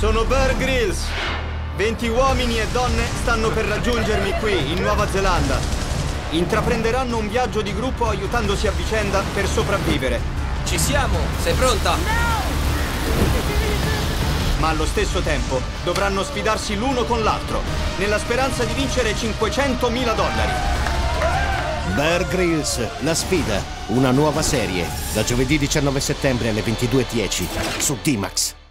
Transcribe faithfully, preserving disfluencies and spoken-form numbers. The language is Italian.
Sono Bear Grylls. venti uomini e donne stanno per raggiungermi qui, in Nuova Zelanda. Intraprenderanno un viaggio di gruppo aiutandosi a vicenda per sopravvivere. Ci siamo! Sei pronta? Ma allo stesso tempo dovranno sfidarsi l'uno con l'altro, nella speranza di vincere cinquecentomila dollari. Bear Grylls, la sfida, una nuova serie, da giovedì diciannove settembre alle ventidue e dieci su D-Max.